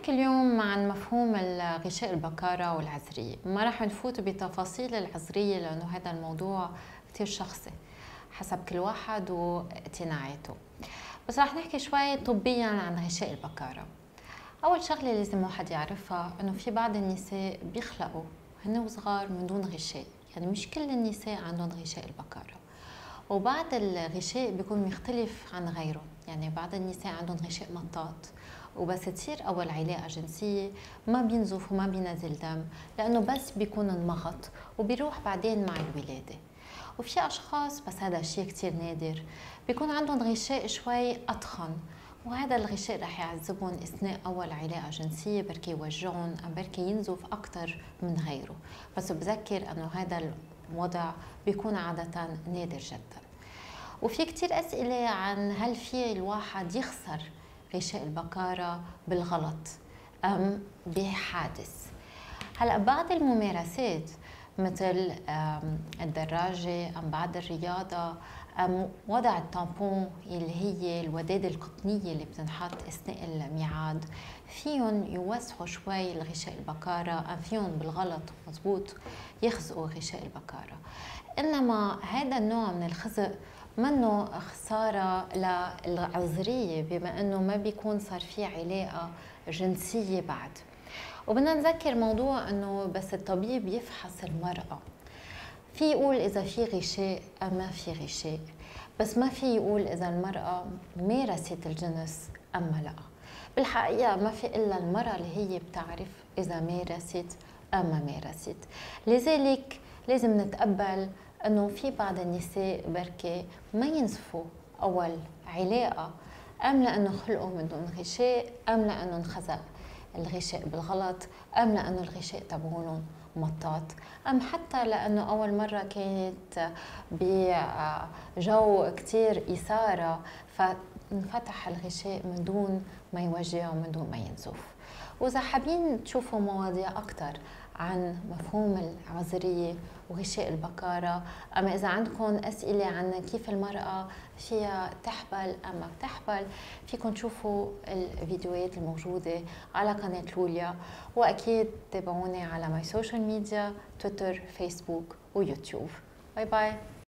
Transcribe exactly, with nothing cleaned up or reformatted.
نحكي اليوم عن مفهوم الغشاء البكارة والعذرية. ما راح نفوت بتفاصيل العذرية لأنه هذا الموضوع كتير شخصي حسب كل واحد واقتناعاته، بس راح نحكي شوي طبيا عن غشاء البكارة. أول شغلة لازم واحد يعرفها إنه في بعض النساء بيخلقوا هن وصغار من دون غشاء، يعني مش كل النساء عندهم غشاء البكارة، وبعض الغشاء بيكون مختلف عن غيره. يعني بعض النساء عندهم غشاء مطاط، وبس تصير أول علاقة جنسية ما بينزف وما بينزل دم لأنه بس بيكون انمغط وبيروح بعدين مع الولادة. وفي أشخاص، بس هذا الشيء كتير نادر، بيكون عندهم غشاء شوي أضخم، وهذا الغشاء رح يعذبهم اثناء اول علاقه جنسيه، بركي يوجعهم ام بركي ينزف اكثر من غيره. بس بذكر انه هذا الوضع بيكون عاده نادر جدا. وفي كتير اسئله عن هل في الواحد يخسر غشاء البكاره بالغلط ام بحادث. هلا بعض الممارسات مثل الدراجه ام بعض الرياضه أم وضع التامبون اللي هي الودادة القطنية اللي بتنحط أثناء الميعاد فيهم يوسعوا شوي الغشاء البكارة، أم فيهم بالغلط مزبوط يخزقوا غشاء البكارة. إنما هذا النوع من الخزق منه خسارة للعذرية بما أنه ما بيكون صار في علاقة جنسية بعد. وبدنا نذكر موضوع أنه بس الطبيب يفحص المرأة في يقول إذا في غشاء أم ما في غشاء، بس ما في يقول إذا المرأة مارست الجنس أم لا. بالحقيقة ما في إلا المرأة اللي هي بتعرف إذا مارست أم ما مارست. لذلك لازم نتقبل أنه في بعض النساء بركة ما ينزفوا أول علاقة، أم لأنه خلقوا من دون غشاء، أم لأنه انخزق الغشاء بالغلط، أم لأنه الغشاء تبعولهم مطاط، أم حتى لأنه أول مرة كانت بجو كتير إثارة فانفتح الغشاء من دون ما يوجع ومن دون ما ينزف. وإذا حابين تشوفوا مواضيع أكتر عن مفهوم العذرية وغشاء البكارة، أما إذا عندكم أسئلة عن كيف المرأة فيها تحبل أم ما بتحبل، فيكم تشوفوا الفيديوهات الموجودة على قناة لوليا، وأكيد تابعوني على ماي سوشيال ميديا تويتر فيسبوك ويوتيوب. باي باي.